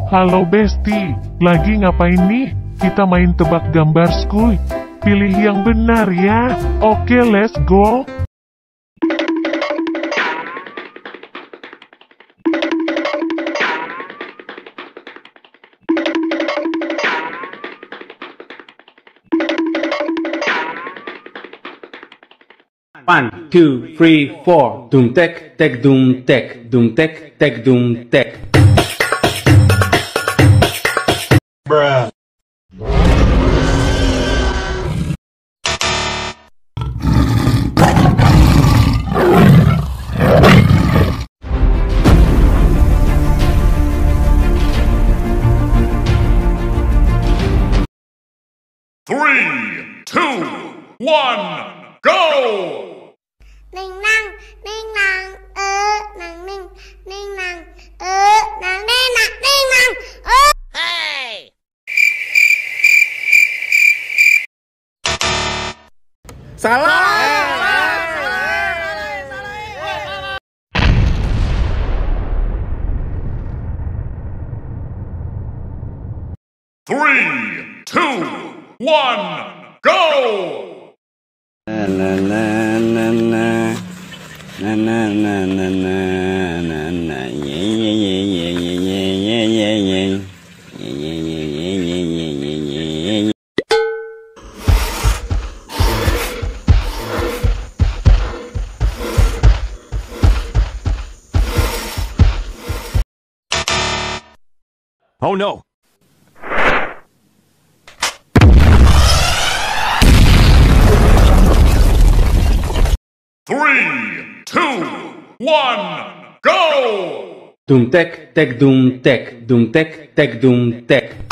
Halo Besti, lagi ngapain nih? Kita main tebak gambar skuy. Pilih yang benar ya. Oke, let's go. One, two, three, four. Doom tek tek doom tek doom tek tek doom tek. Bruh. Three, two, one, go! Ninh năng, nàng ninh, ninh năng, nàng ninh năng, Hey! Salah. Three, two, one, go! La la la la la na na na na na na yeah yeah yeah yeah yeah yeah yeah yeah. Oh no! Three, two, one, go! Doom tek tek doom tek doom tek tek doom tek.